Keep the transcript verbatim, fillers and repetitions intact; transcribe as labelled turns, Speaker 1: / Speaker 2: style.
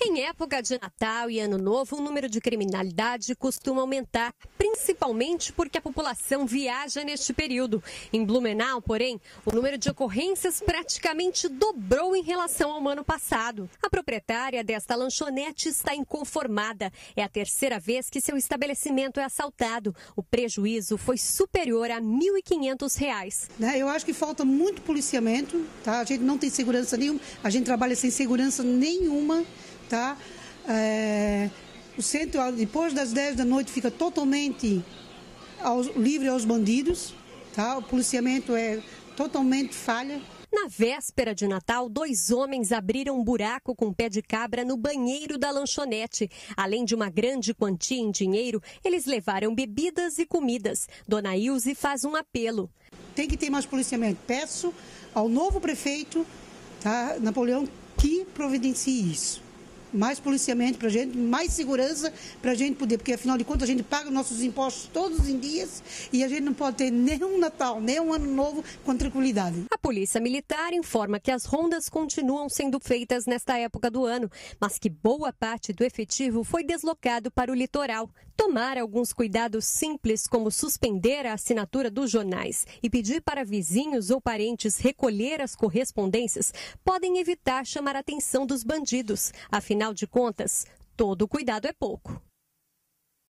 Speaker 1: Em época de Natal e Ano Novo, o número de criminalidade costuma aumentar, principalmente porque a população viaja neste período. Em Blumenau, porém, o número de ocorrências praticamente dobrou em relação ao ano passado. A proprietária desta lanchonete está inconformada. É a terceira vez que seu estabelecimento é assaltado. O prejuízo foi superior a mil e quinhentos reais.
Speaker 2: Eu acho que falta muito policiamento, tá? A gente não tem segurança nenhuma, a gente trabalha sem segurança nenhuma. Tá? É, o centro, depois das dez da noite, fica totalmente aos, livre aos bandidos. Tá? O policiamento é totalmente falha.
Speaker 1: Na véspera de Natal, dois homens abriram um buraco com pé de cabra no banheiro da lanchonete. Além de uma grande quantia em dinheiro, eles levaram bebidas e comidas. Dona Ilse faz um apelo.
Speaker 2: Tem que ter mais policiamento. Peço ao novo prefeito, tá, Napoleão, que providencie isso. Mais policiamento para a gente, mais segurança para a gente poder, porque afinal de contas a gente paga nossos impostos todos os dias e a gente não pode ter nem um Natal, nem um Ano Novo com tranquilidade.
Speaker 1: A Polícia Militar informa que as rondas continuam sendo feitas nesta época do ano, mas que boa parte do efetivo foi deslocado para o litoral. Tomar alguns cuidados simples, como suspender a assinatura dos jornais e pedir para vizinhos ou parentes recolher as correspondências, podem evitar chamar a atenção dos bandidos. Afinal de contas, todo cuidado é pouco.